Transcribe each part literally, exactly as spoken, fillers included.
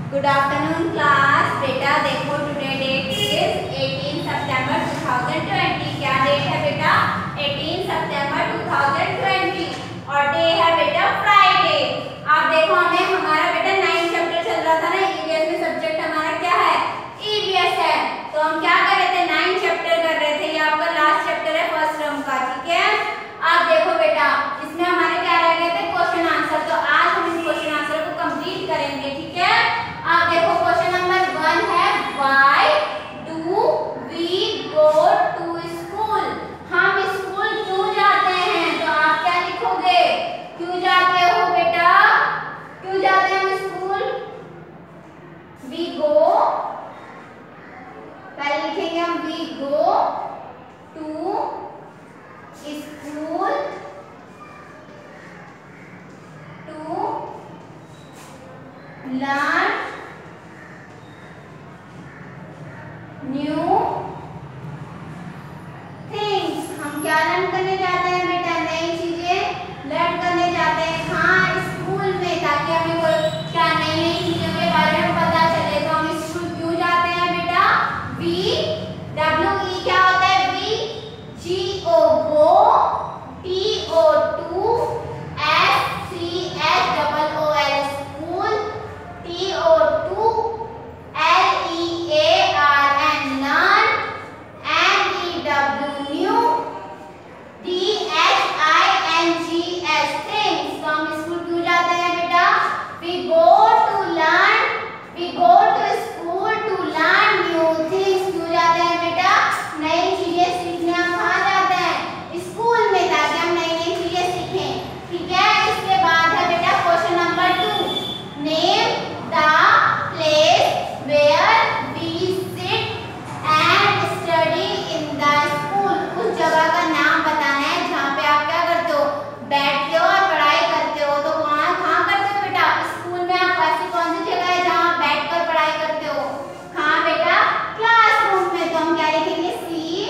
Good afternoon class. बेटा देखो today date is अठारह सितंबर दो हज़ार बीस। क्या डेट है बेटा? अठारह सितंबर दो हज़ार बीस और डे है बेटा फ्राइडे। आप देखो हमें हमारा बेटा नाइन चैप्टर चल रहा था ना, ईवीएस में सब्जेक्ट हमारा क्या है? ईवीएस है। तो हम क्या कर रहे थे? नाइन चैप्टर कर रहे थे। ये आपका लास्ट चैप्टर है फर्स्ट टर्म का, ठीक है। आप देखो बेटा इसमें हमारे क्या रह गए थे? Question answer. तो आज हम इस क्वेश्चन आंसर को कंप्लीट करेंगे, ठीक है। आप देखो क्वेश्चन नंबर वन है, why do we go to school? हम स्कूल क्यों जाते हैं? तो आप क्या लिखोगे? क्यों जाते हो बेटा? क्यों जाते हैं हम स्कूल? वी गो, पहले लिखेंगे हम we go to school to learn new things. हम क्या लर्न करने जाते हैं बेटा? नई चीजें लर्न करने जाते हैं। हाँ, स्कूल में, ताकि हमें कोई क्या नई नई चीजों के बारे में पता चले। तो हम स्कूल क्यों जाते हैं बेटा? वी डब्ल्यू ई क्या होता है? We, G O go, T O to, S C H double O L school, T O to, L E A R N learn, N E W new, D H I N G S things. तो हम school क्यों जाते हैं बेटा? We go to learn, we go to school to learn new things. क्यों जाते हैं बेटा? नई चीजें सीखने हम कहाँ जाते हैं? स्कूल में, ताकि हम नई नई चीजें सीखें, ठीक है। इसके बाद है बेटा question number two, name the place where we sit and study in the school. उस जगह का नाम बताना है जहाँ पे आप क्या करते हो? बैठते हो और पढ़ाई करते हो। तो वहाँ कहाँ करते हो बेटा? स्कूल में। आप ऐसी कौन सी जगह है जहाँ बैठकर पढ़ाई करते हो? कहाँ बेटा? क्लासरूम में। तो हम क्या लिखेंगे? C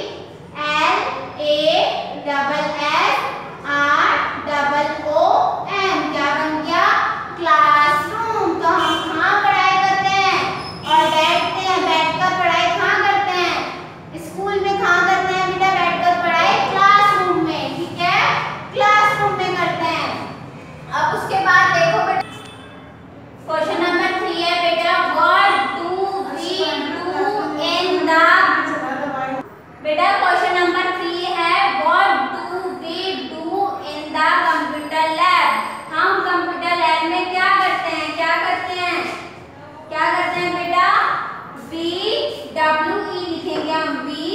L A double S R double O M. क्या बन गया? क्लासरूम। तो हम कहाँ पढ़ाई करते हैं और बैठते हैं? बैठकर पढ़ाई कहाँ करते हैं? स्कूल में। कहाँ करते हैं बेटा बैठकर पढ़ाई? क्लासरूम में, ठीक है। क्लासरूम में करते हैं। अब उसके बाद देखो बेटा क्वेश्चन नंबर थ्री है बेटा, what do we do in the. बेटा क्वेश्चन नंबर थ्री है, what do we do in the computer lab. हम कंप्यूटर लैब में क्या करते हैं? क्या करते हैं? क्या करते हैं बेटा? वी डब्ल्यू ई लिखेंगे हम, we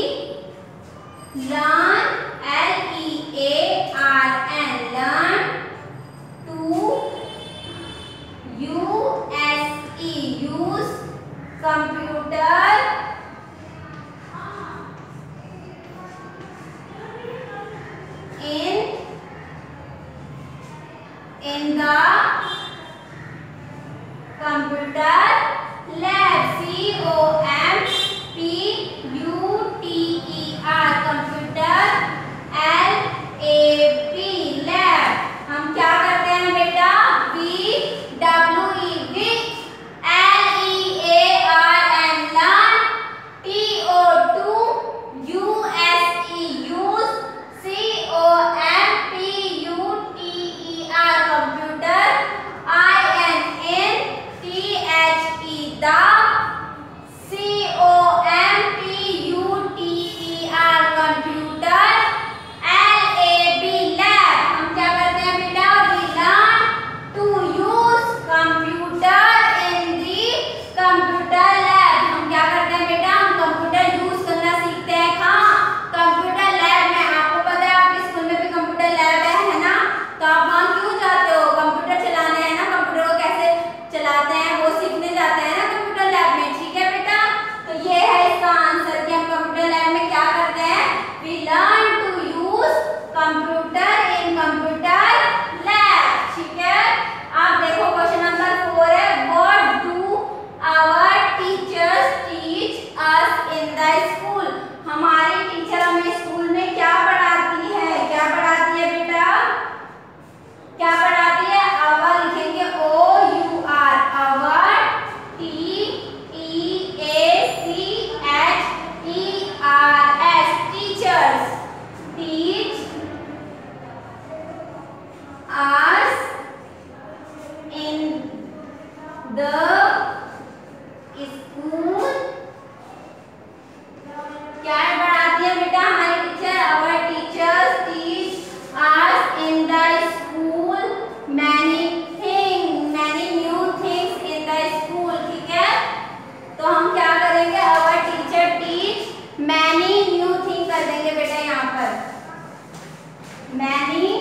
learn, L E A R N learn, to U S E use computer in in the computer lab, C O M P U T E R computer L A B lab। हम क्या करते हैं बेटा? V W E with L E A R N learn, T O two U S E use, C O M P U T E R computer, I N N T H the school क्या पढ़ाती है बेटा हमारी teacher? Our teachers teach us in the school many thing many new things in the school. ठीक है, तो हम क्या करेंगे? Our teacher teach many new thing कर देंगे बेटा यहाँ पर, many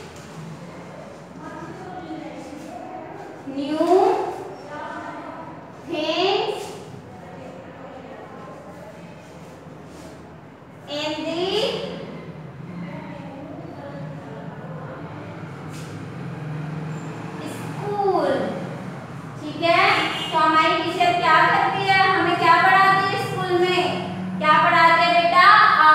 new things in the school। ठीक है, तो हमारी टीचर क्या करती है? हमें क्या पढ़ाती है स्कूल में? क्या पढ़ाते हैं बेटा?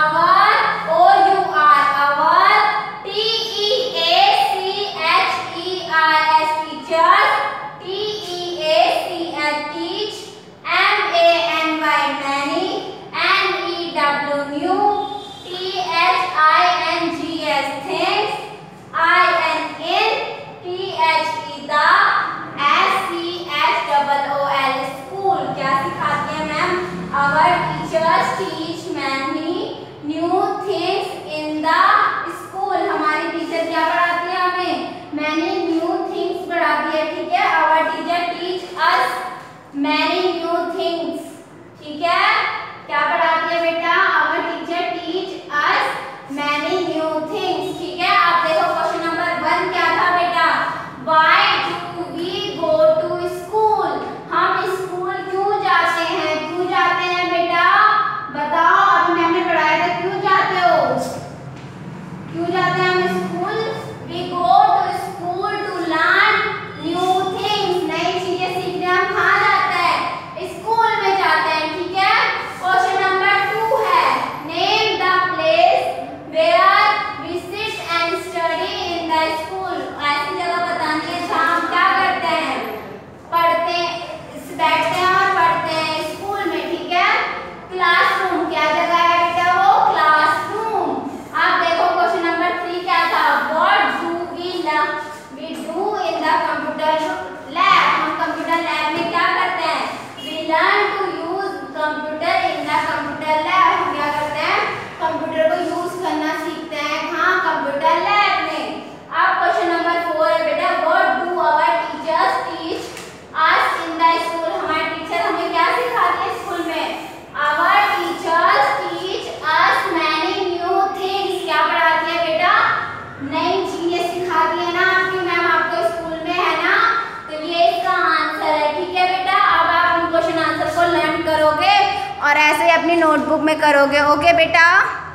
Our O U R our T E A C H E R S teachers, T E A C H teach, M A N Y many, N E W new, T H I N G S things, I N in, T H E the, S C H O O L school। क्या सिखाती है ma'am? Our teachers teach many new things in the school। हमारी teacher क्या पढ़ाती है हमें? many new things पढ़ाती है। ठीक है, our teacher teach us many new things। ठीक है, क्या पढ़ाती है बेटा? our teacher teach us many new things। ठीक है, आप देखो क्वेश्चन नंबर वन क्या था बेटा? Why do we go to school? हम स्कूल क्यों जाते हैं? क्यों जाते हैं बेटा? बताओ, अभी मैंने पढ़ाया था, क्यों जाते हो? क्यों जाते हैं हम school? We go to school to learn new things। नई चीजें सीखने हम कहाँ जाते हैं? स्कूल में जाते हैं। ठीक है, क्वेश्चन नंबर टू है name the place where we sit and study in the school. ऐसी जगह बतानी है जहाँ हम क्या करते हैं? पढ़ते हैं, बैठते हैं और पढ़ते हैं स्कूल में। ठीक है, क्लासरूम क्या जगह है बेटा? वो क्लासरूम। आप देखो क्वेश्चन नंबर थ्री क्या था? What do we we do in the computer lab. हम कंप्यूटर लैब में क्या करते हैं? We learn to use computer in the computer lab. हम क्या करते हैं? कंप्यूटर को यूज करना सीखते हैं। कहाँ? कंप्यूटर लैब में। अब क्वेश्चन नंबर फोर है बेटा what do our teachers teach us in the school. हमारे टीचर हमें क्या सिखाते हैं स्कूल में? Our teachers teach us many new things. क्या पढ़ाती है बेटा? नई चीजें सिखाती है ना आपकी मैम, आपको स्कूल में है ना, तो ये इसका आंसर है। ठीक है बेटा, अब आप उन क्वेश्चन आंसर को लर्न करोगे और ऐसे अपनी नोटबुक में करोगे। ओके बेटा।